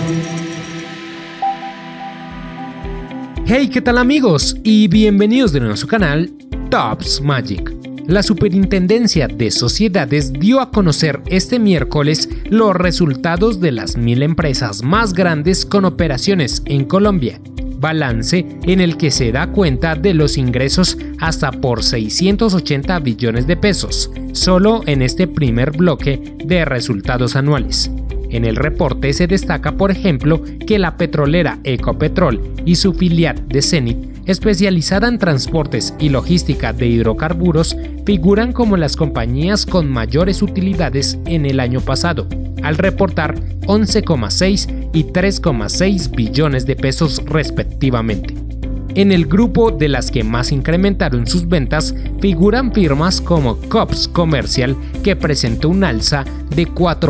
Hey, ¿qué tal amigos? Y bienvenidos de nuevo a su canal Tops Magic. La Superintendencia de Sociedades dio a conocer este miércoles los resultados de las 1000 empresas más grandes con operaciones en Colombia, balance en el que se da cuenta de los ingresos hasta por 680 billones de pesos, solo en este primer bloque de resultados anuales. En el reporte se destaca, por ejemplo, que la petrolera Ecopetrol y su filial de Cenit, especializada en transportes y logística de hidrocarburos, figuran como las compañías con mayores utilidades en el año pasado, al reportar 11,6 y 3,6 billones de pesos respectivamente. En el grupo de las que más incrementaron sus ventas figuran firmas como Cops Comercial, que presentó un alza de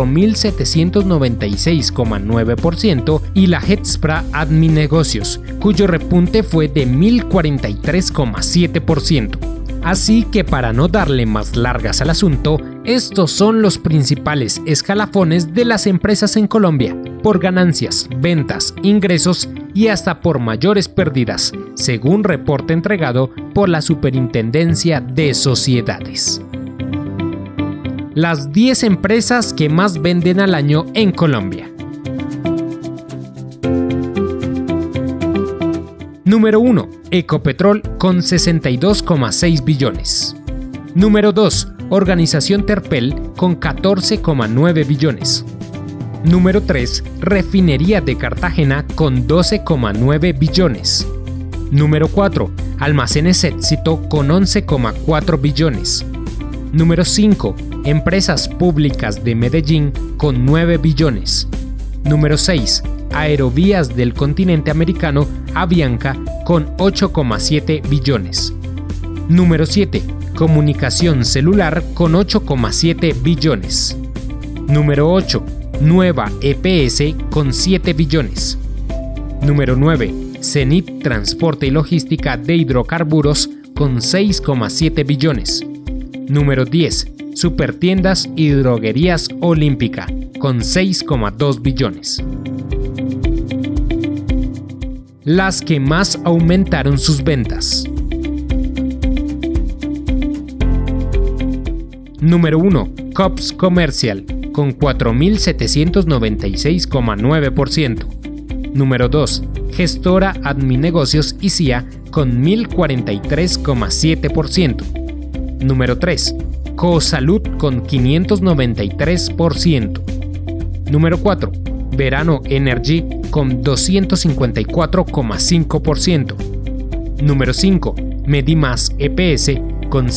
4.796,9%, y la Hedspra Adminegocios, cuyo repunte fue de 1.043,7%. Así que para no darle más largas al asunto, estos son los principales escalafones de las empresas en Colombia, por ganancias, ventas, ingresos y hasta por mayores pérdidas, según reporte entregado por la Superintendencia de Sociedades. Las 10 empresas que más venden al año en Colombia. Número 1. Ecopetrol con 62,6 billones. Número 2. Organización Terpel con 14,9 billones. Número 3. Refinería de Cartagena con 12,9 billones. Número 4. Almacenes Éxito con 11,4 billones. Número 5. Empresas Públicas de Medellín con 9 billones. Número 6. Aerovías del Continente Americano, Avianca, con 8,7 billones. Número 7. Comunicación Celular con 8,7 billones. Número 8. Nueva EPS con 7 billones. Número 9. Cenit Transporte y Logística de Hidrocarburos con 6,7 billones. Número 10. Supertiendas y Droguerías Olímpica con 6,2 billones. Las que más aumentaron sus ventas. Número 1. Cops Comercial con 4.796,9%. Número 2. Gestora Adminegocios y CIA con 1.043,7%. Número 3. Cosalud con 593%. Número 4. Verano Energy con 254,5%. Número 5. Medimás EPS con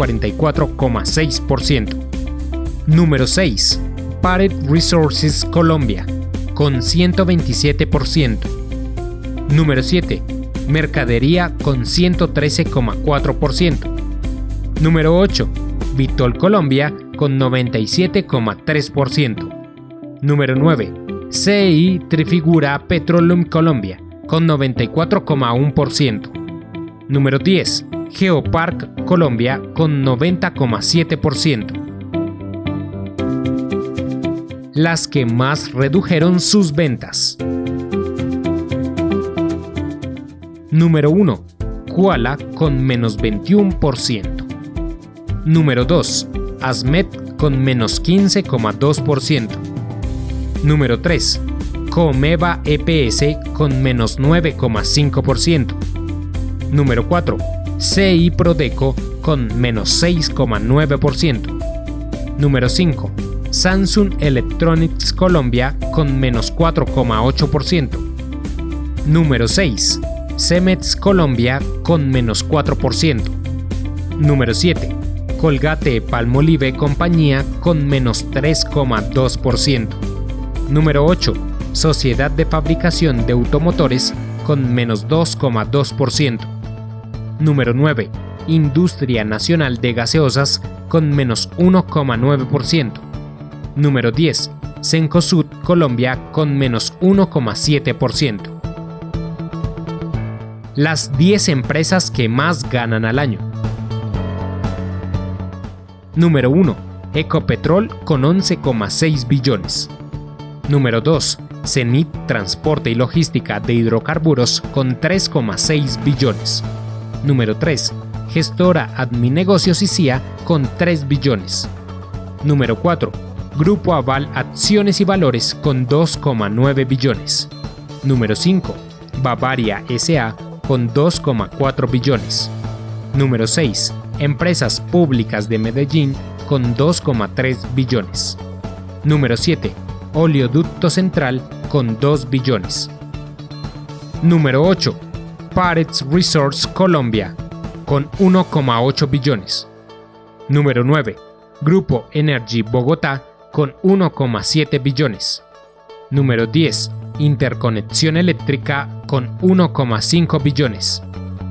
144,6%. Número 6. Parent Resources Colombia con 127%. Número 7. Mercadería con 113,4%. Número 8. Vitol Colombia con 97,3%. Número 9. CI Trifigura Petroleum Colombia con 94,1%. Número 10. Geopark Colombia con 90,7%. Las que más redujeron sus ventas. Número 1. Koala con menos 21%. Número 2. Asmet con menos 15,2%. Número 3. Comeva EPS con menos 9,5%. Número 4. CI Prodeco con menos 6,9%. Número 5. Samsung Electronics Colombia con menos 4,8%. Número 6. Cemex Colombia con menos 4%. Número 7. Colgate Palmolive Compañía con menos 3,2%. Número 8. Sociedad de Fabricación de Automotores con menos 2,2%. Número 9. Industria Nacional de Gaseosas con menos 1,9%. Número 10. Cencosud Colombia con menos 1,7%. Las 10 empresas que más ganan al año. Número 1. Ecopetrol con 11,6 billones. Número 2. Zenit Transporte y Logística de Hidrocarburos con 3,6 billones. Número 3. Gestora Adminegocios y CIA con 3 billones. Número 4. Grupo Aval Acciones y Valores con 2,9 billones. Número 5. Bavaria S.A. con 2,4 billones. Número 6. Empresas Públicas de Medellín con 2,3 billones. Número 7. Oleoducto Central con 2 billones. Número 8. Parex Resources Colombia con 1,8 billones. Número 9. Grupo Energy Bogotá con 1,7 billones. Número 10. Interconexión Eléctrica con 1,5 billones.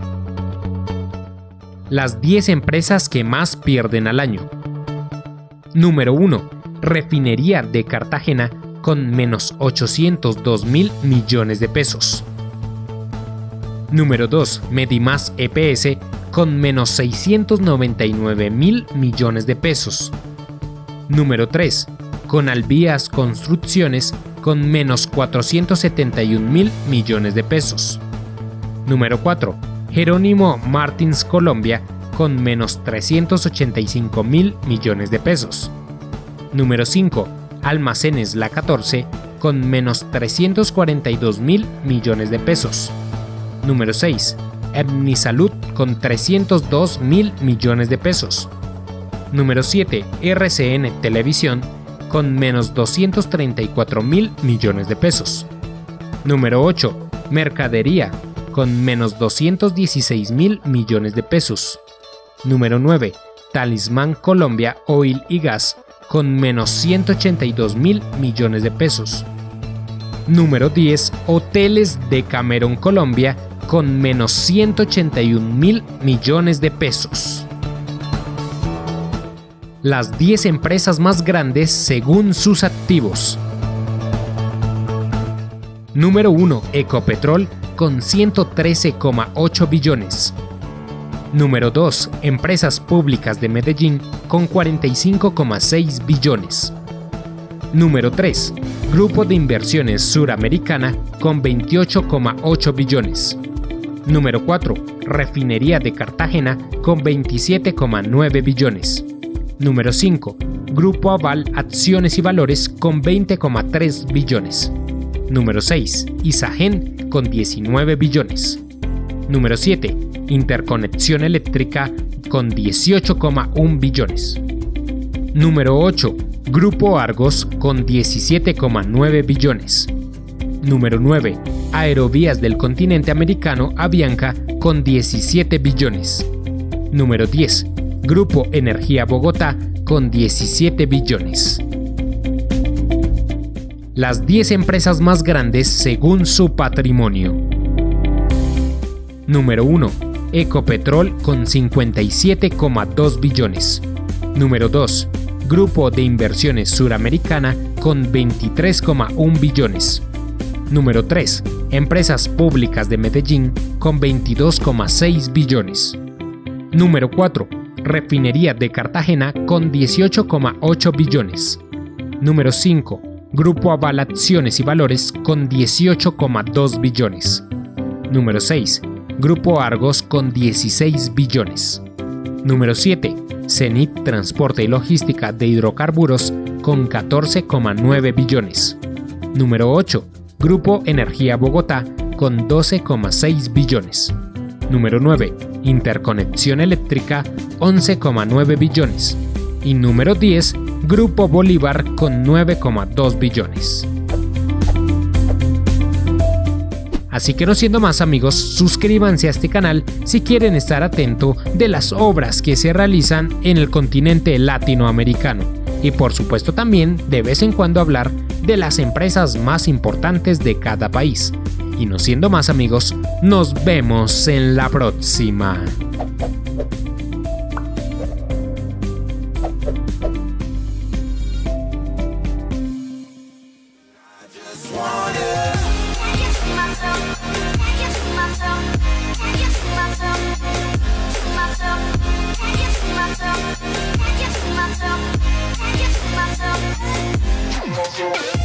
Las 10 empresas que más pierden al año. Número 1. Refinería de Cartagena con menos 802 mil millones de pesos. Número 2. Medimás EPS con menos 699 mil millones de pesos. Número 3. Conalvías Construcciones con menos 471 mil millones de pesos. Número 4. Jerónimo Martins Colombia con menos 385 mil millones de pesos. Número 5. Almacenes La 14 con menos 342 mil millones de pesos. Número 6. Etnisalud con 302 mil millones de pesos. Número 7. RCN Televisión con menos 234 mil millones de pesos. Número 8. Mercadería con menos 216 mil millones de pesos. Número 9. Talismán Colombia Oil y Gas con menos 182 mil millones de pesos. Número 10. Hoteles de Cameron Colombia con menos 181 mil millones de pesos. Las 10 empresas más grandes según sus activos. Número 1. Ecopetrol con 113,8 billones. Número 2. Empresas Públicas de Medellín con 45,6 billones. Número 3. Grupo de Inversiones Suramericana con 28,8 billones. Número 4. Refinería de Cartagena con 27,9 billones. Número 5. Grupo Aval Acciones y Valores con 20,3 billones. Número 6. Isagen con 19 billones. Número 7. Interconexión Eléctrica con 18,1 billones. Número 8. Grupo Argos con 17,9 billones. Número 9. Aerovías del Continente Americano Avianca con 17 billones. Número 10. Grupo Energía Bogotá con 17 billones. Las 10 empresas más grandes según su patrimonio. Número 1. Ecopetrol con 57,2 billones. Número 2. Grupo de Inversiones Suramericana con 23,1 billones. Número 3. Empresas Públicas de Medellín con 22,6 billones. Número 4. Refinería de Cartagena con 18,8 billones. Número 5. Grupo Aval Acciones y Valores con 18,2 billones. Número 6. Grupo Argos con 16 billones. Número 7. Zenit Transporte y Logística de Hidrocarburos con 14,9 billones. Número 8. Grupo Energía Bogotá con 12,6 billones. Número 9. Interconexión Eléctrica 11,9 billones. Y número 10. Grupo Bolívar con 9,2 billones. Así que no siendo más, amigos, suscríbanse a este canal si quieren estar atento de las obras que se realizan en el continente latinoamericano. Y por supuesto también de vez en cuando hablar de las empresas más importantes de cada país. Y no siendo más, amigos, nos vemos en la próxima. Myself.